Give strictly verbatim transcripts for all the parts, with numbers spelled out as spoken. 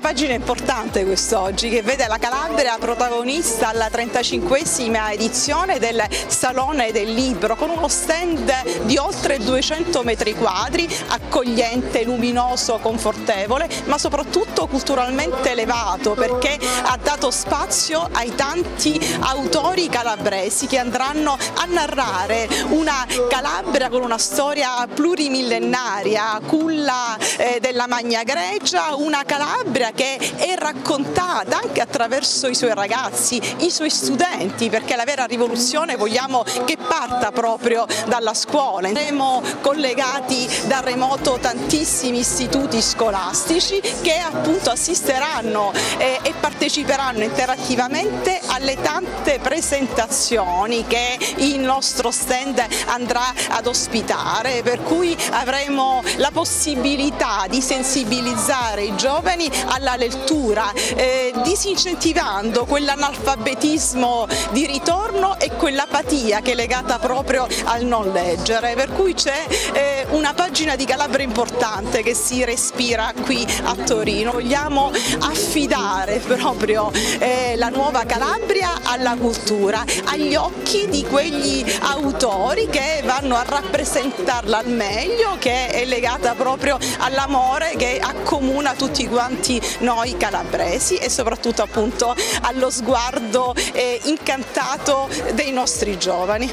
pagina importante quest'oggi, che vede la Calabria protagonista alla trentacinquesima edizione del Salone del Libro, con uno stand di oltre duecento metri quadri, accogliente, luminoso, confortevole, ma soprattutto culturalmente elevato, perché ha dato spazio ai tanti autori calabresi che andranno a narrare una Calabria con una storia plurimillenaria, culla eh, della Magna Grecia, una Calabria che è raccontata anche attraverso i suoi ragazzi, i suoi studenti, perché la vera rivoluzione vogliamo che parta proprio dalla scuola. Saremo collegati da remoto tantissimi istituti scolastici che appunto assisteranno eh, e parteciperanno interattivamente alle tante presentazioni che il nostro stand andrà ad ospitare, per cui avremo la possibilità di sensibilizzare i giovani alla lettura, eh, disincentivando quell'analfabetismo di ritorno e quell'apatia che è legata proprio al non leggere, per cui c'è eh, una pagina di Calabria importante che si respira qui a Torino. Vogliamo affidare proprio eh, la nuova Calabria alla cultura, agli occhi di quegli autori che vanno a rappresentarla al meglio, che è legata proprio all'amore che accomuna tutti quanti noi calabresi e soprattutto appunto allo sguardo eh, incantato dei nostri giovani.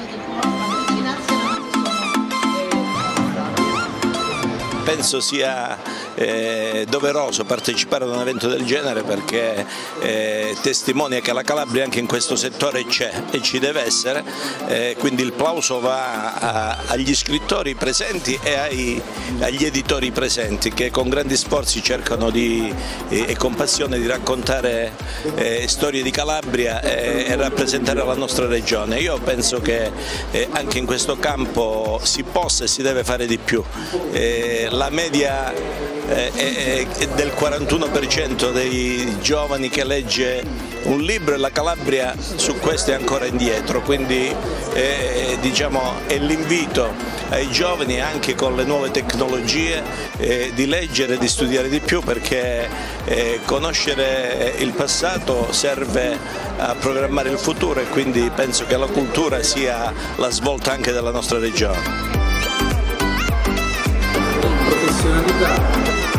Penso sia eh, doveroso partecipare ad un evento del genere, perché eh, testimonia che la Calabria anche in questo settore c'è e ci deve essere, eh, quindi il plauso va a, agli scrittori presenti e ai, agli editori presenti, che con grandi sforzi cercano di, e, e con passione di raccontare eh, storie di Calabria e, e rappresentare la nostra regione. Io penso che eh, anche in questo campo si possa e si deve fare di più. Eh, La media è del quarantuno per cento dei giovani che legge un libro e la Calabria su questo è ancora indietro, quindi eh, diciamo, è l'invito ai giovani anche con le nuove tecnologie eh, di leggere e di studiare di più, perché eh, conoscere il passato serve a programmare il futuro e quindi penso che la cultura sia la svolta anche della nostra regione. Professionalità.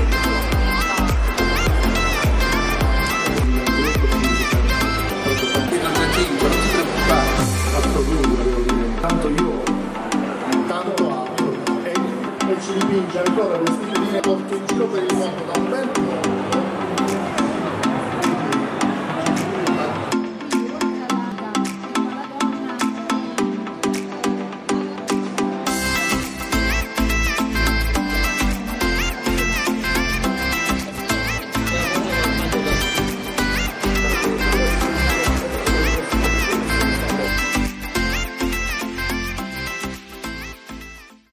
Tanto io e tanto altro e, e ci dipinge ancora questi linee porto in giro per il mondo da un bel po'.